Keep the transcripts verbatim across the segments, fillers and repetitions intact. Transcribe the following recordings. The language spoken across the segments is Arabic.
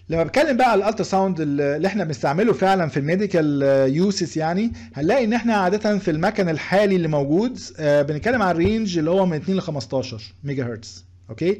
لما بتكلم بقى على الالترا ساوند اللي احنا بنستعمله فعلا في الميديكال يوسز، يعني هنلاقي ان احنا عاده في المكن الحالي اللي موجود بنتكلم عن الرينج اللي هو من اتنين ل خمستاشر ميجا هرتز. اوكي،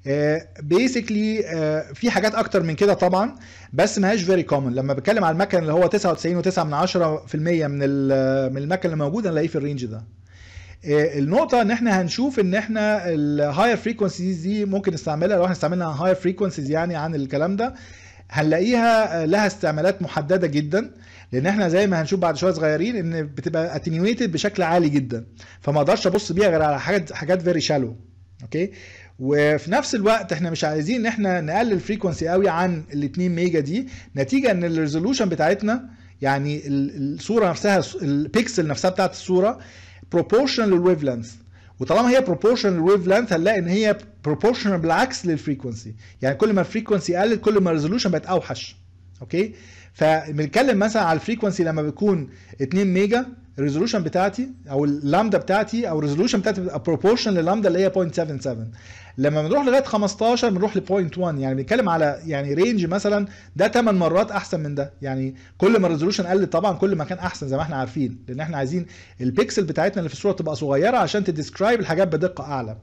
بيسكلي في حاجات اكتر من كده طبعا، بس ما هيش فيري كومن. لما بتكلم على المكن اللي هو تسعة وتسعين وتسعة من عشرة في المية من من المكن اللي موجود هنلاقيه في الرينج ده. النقطة ان احنا هنشوف ان احنا الهاير فريكونسيز دي ممكن نستعملها. لو احنا استعملنا هاير فريكونسيز يعني عن الكلام ده هنلاقيها لها استعمالات محددة جدا، لان احنا زي ما هنشوف بعد شوية صغيرين ان بتبقى اتنيويتد بشكل عالي جدا، فما اقدرش ابص بيها غير على حاجات حاجات فيري شالو. اوكي، وفي نفس الوقت احنا مش عايزين ان احنا نقلل الفريكونسي قوي عن ال اتنين ميجا دي، نتيجة ان الريزولوشن بتاعتنا يعني الصورة نفسها البيكسل نفسها بتاعت الصورة proportional للويف لينث، وطالما هي proportional للويف لينث هنلاقي ان هي proportional بالعكس للفريكونسي، يعني كل ما الفريكونسي قلت كل ما الريزولوشن بقت اوحش. اوكي، فبنتكلم مثلا على الفريكونسي لما بيكون اتنين ميجا الريزولوشن بتاعتي او اللامدا بتاعتي او الريزولوشن بتاعتي بتبقى proportional لللامدا اللي هي صفر فاصلة سبعة سبعة. لما بنروح لغايه خمستاشر بنروح ل صفر فاصلة واحد، يعني بنتكلم على يعني رينج مثلا ده تمن مرات احسن من ده. يعني كل ما الريزولوشن قل طبعا كل ما كان احسن زي ما احنا عارفين، لان احنا عايزين البيكسل بتاعتنا اللي في الصوره تبقى صغيره عشان تديسكرايب الحاجات بدقه اعلى.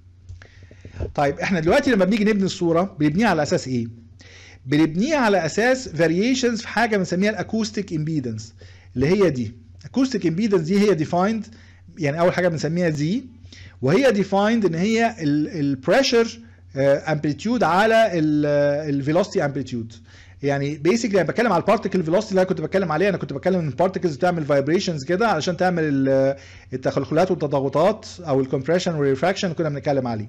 طيب احنا دلوقتي لما بنيجي نبني الصوره بنبنيها على اساس ايه؟ بنبنيها على اساس فاريشنز في حاجه بنسميها الاكوستيك امبيدنس، اللي هي دي اكوستيك امبيدنس. دي هي ديفايند، يعني اول حاجه بنسميها زي، وهي ديفايند ان هي البريشر امبليتيود على الفيلوسيتي امبليتيود. يعني بيسكلي انا بتكلم على البارتيكل فيلوسيتي اللي انا كنت بتكلم عليها، انا كنت بتكلم ان البارتيكلز بتعمل فايبريشنز كده علشان تعمل التخلخلات والتضاغطات او الكومبريشن والريفراكشن اللي كنا بنتكلم عليه.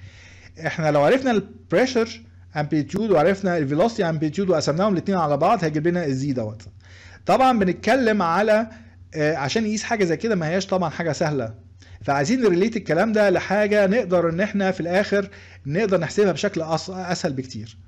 احنا لو عرفنا البريشر امبليتيود وعرفنا الفيلوسيتي امبليتيود وقسمناهم الاثنين على بعض هيجيب لنا الزي دوت. طبعا بنتكلم على عشان نقيس حاجه زي كده ما هياش طبعا حاجه سهله، فعايزين نريليت الكلام ده لحاجه نقدر ان احنا في الاخر نقدر نحسبها بشكل اسهل بكتير.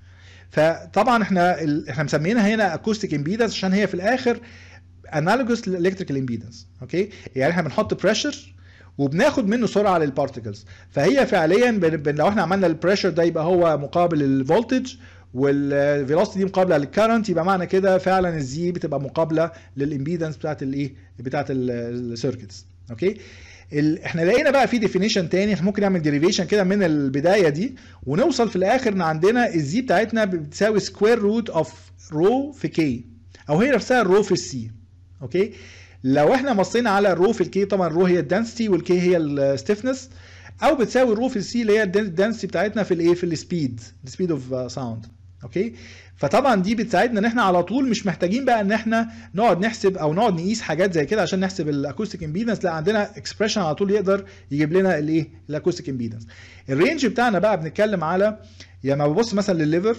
فطبعا احنا ال... احنا مسمينها هنا اكوستيك امبيدنس عشان هي في الاخر انالوجوس للالكتريكال امبيدنس. اوكي، يعني احنا بنحط بريشر وبناخد منه سرعه للبارتكلز، فهي فعليا بن... لو احنا عملنا البريشر ده يبقى هو مقابل الفولتج والفيلوسيتي دي مقابله للكرنت، يبقى معنى كده فعلا الزي بتبقى مقابله للامبيدنس بتاعت الايه بتاعت السيركتس. اوكي، ال... احنا لقينا بقى في ديفينيشن تاني، احنا ممكن نعمل ديريفيشن كده من البدايه دي ونوصل في الاخر ان عندنا الزي بتاعتنا بتساوي سكوير روت اوف رو في كي، او هي نفسها الرو في السي. اوكي، لو احنا بصينا على الرو في الكي، طبعا الرو هي الدنسيتي والكي هي الستيفنس، او بتساوي الرو في السي اللي هي الدنسيتي بتاعتنا في الايه في السبيد السبيد اوف ساوند. اوكي، فطبعا دي بتساعدنا ان احنا على طول مش محتاجين بقى ان احنا نقعد نحسب او نقعد نقيس حاجات زي كده عشان نحسب الاكوستيك امبيدنس، لا عندنا اكسبريشن على طول يقدر يجيب لنا الايه الاكوستيك امبيدنس. الرينج بتاعنا بقى بنتكلم على يعني ما ببص مثلا للليفر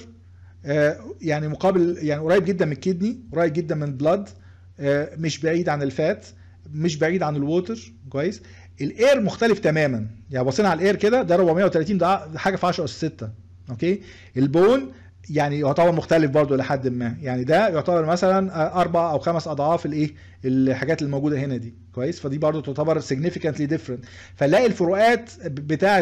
آه يعني مقابل يعني قريب جدا من الكدني، قريب جدا من البلاد، آه مش بعيد عن الفات، مش بعيد عن الووتر. كويس، الاير مختلف تماما، يعني بصينا على الاير كده ده اربعمية وتلاتين، ده حاجه في عشرة اس ستة. اوكي، البون يعني يعتبر مختلف برضو لحد ما، يعني ده يعتبر مثلا اربع او خمس اضعاف الايه الحاجات اللي موجوده هنا دي. كويس، فدي برضو تعتبر significantly different. فنلاقي الفروقات بتاعه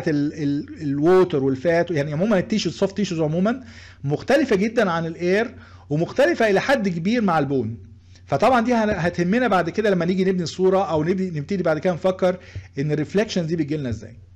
الووتر والفات، يعني عموما التيشوز السوفت تيشوز عموما مختلفه جدا عن الاير، ومختلفه الى حد كبير مع البون. فطبعا دي هتهمنا بعد كده لما نيجي نبني الصوره او نبتدي بعد كده نفكر ان الريفلكشن دي بتجي لنا ازاي.